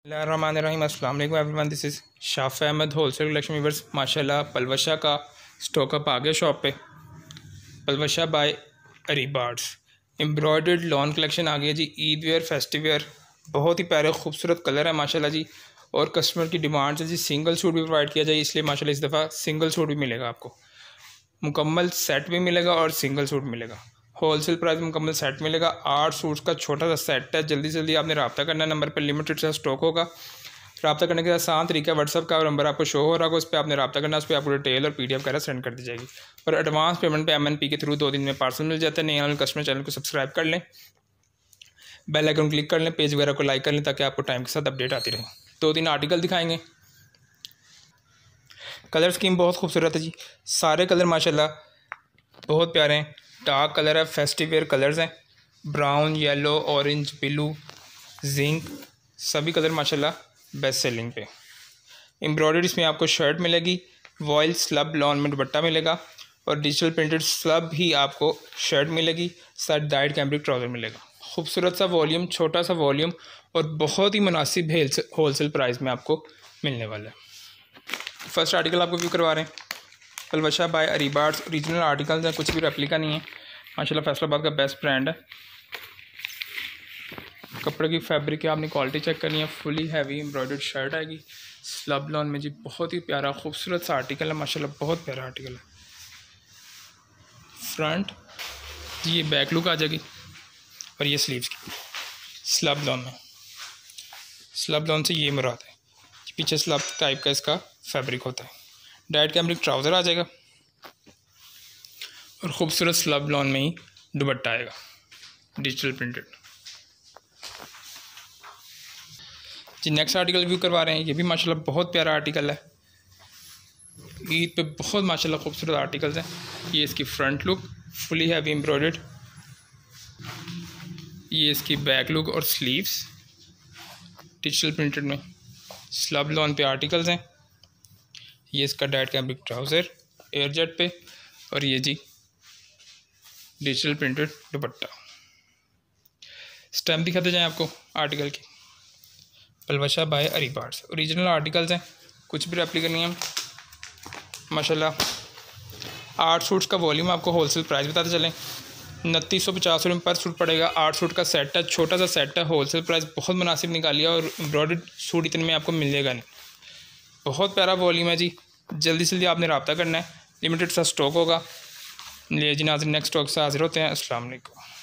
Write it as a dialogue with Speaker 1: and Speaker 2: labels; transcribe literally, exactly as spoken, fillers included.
Speaker 1: बिस्मिल्लाहिर्रहमानिर्रहीम। अस्सलाम वालेकुम everyone, this is Shaf Ahmed wholesale collection viewers. माशाल्लाह पलवशा का स्टॉक अप आ गया शॉप पे। पलवशा बाय अरीबार्ड्स एम्ब्रॉयडर्ड लॉन कलेक्शन आ गया जी। ईद वेयर, फेस्टिव वेयर, बहुत ही प्यारे खूबसूरत कलर है माशाल्लाह जी। और कस्टमर की डिमांड है जी सिंगल सूट भी प्रोवाइड किया जाए, इसलिए माशाल्लाह इस दफ़ा सिंगल सूट भी मिलेगा आपको। मुकम्मल सेट भी मिलेगा और सिंगल सूट मिलेगा। होलसेल प्राइस में मुकम्मल सेट मिलेगा। आठ सूट्स का छोटा सा सेट है। जल्दी जल्दी आपने रब्ता करना है, नंबर पर लिमिटेड सा स्टॉक होगा। रब्ता करने के आसान तरीका व्हाट्सअप का नंबर आपको शो हो रहा होगा, उस पर आपने रब्ता करना, उस पर आपको डिटेल और पीडीएफ वगैरह सेंड कर दी जाएगी। और एडवांस पेमेंट पे एमएनपी के थ्रू दो दिन में पार्सल मिल जाता है। नए वाले कस्टमर चैनल को सब्सक्राइब कर लें, बेल आइकन क्लिक कर लें, पेज वगैरह को लाइक कर लें, ताकि आपको टाइम के साथ अपडेट आती रहे। दो तीन आर्टिकल दिखाएंगे। कलर स्कीम बहुत खूबसूरत है जी। सारे कलर माशाल्लाह बहुत प्यारे हैं। डार्क कलर है, फेस्टिव वेयर कलर्स हैं। Brown, yellow, orange, blue, zinc, सभी कलर माशाल्लाह बेस्ट सेलिंग पे। एम्ब्रॉयडरी इसमें आपको शर्ट मिलेगी, वॉयल स्लब लॉन में दुपट्टा मिलेगा और डिजिटल प्रिंटेड स्लब ही आपको शर्ट मिलेगी, साथ डाइट कैम्ब्रिक ट्राउज़र मिलेगा। खूबसूरत सा वॉल्यूम, छोटा सा वॉल्यूम और बहुत ही मुनासिब होलसेल प्राइस में आपको मिलने वाला है। फर्स्ट आर्टिकल आपको व्यू करवा रहे हैं। पलवशा बाय अरीबार्ड्स ओरिजिनल आर्टिकल्स हैं, कुछ भी रेप्लिका नहीं है माशाल्लाह। फैसलाबाद का बेस्ट ब्रांड है। कपड़े की फैब्रिक की आपने क्वालिटी चेक करनी है। फुली हैवी एम्ब्रॉयडर्ड शर्ट आएगी स्लब लॉन में जी। बहुत ही प्यारा खूबसूरत सा आर्टिकल है माशाल्लाह, बहुत प्यारा आर्टिकल है। फ्रंट जी ये बैक लुक आ जाएगी और ये स्लीव्स की स्लब लॉन में। स्लब लॉन से ये मुराद है, पीछे स्लब टाइप का इसका फैब्रिक होता है। डाइट कैम्ब्रिक ट्राउज़र आ जाएगा और ख़ूबसूरत स्लब लॉन में ही दुपट्टा आएगा डिजिटल प्रिंटेड जी। नेक्स्ट आर्टिकल व्यू करवा रहे हैं। ये भी माशाल्लाह बहुत प्यारा आर्टिकल है। ईद पे बहुत माशाल्लाह खूबसूरत आर्टिकल्स हैं। ये इसकी front look fully heavy embroidered, ये इसकी बैक लुक और स्लीव्स डिजिटल प्रिंटेड में स्लब लॉन पे आर्टिकल्स हैं। ये इसका dyed cambric trouser air jet पे और ये जी डिजिटल प्रिंटेड दुपट्टा। स्टैम्प दिखाते जाएं आपको आर्टिकल की। पलवशा बाय अरीबार्ड्स ओरिजिनल आर्टिकल्स हैं, कुछ भी रेप्लिका नहीं है माशाल्लाह। आठ सूट्स का वॉल्यूम आपको होलसेल प्राइस बताते चलें, उनतीस सौ पचास रुपये पर सूट पड़ेगा। आठ सूट का सेट है, छोटा सा सेट है। होलसेल प्राइस बहुत मुनासिब निकाली है और एम्ब्रॉयडर्ड सूट इतने में आपको मिल जाएगा नहीं। बहुत प्यारा वॉल्यूम है जी। जल्दी से जल्दी आपने रब्ता करना है, लिमिटेड सा स्टॉक होगा। ले जी नाज़रीन, नेक्स्ट स्टॉक से हाजिर होते हैं। अस्सलाम वालेकुम।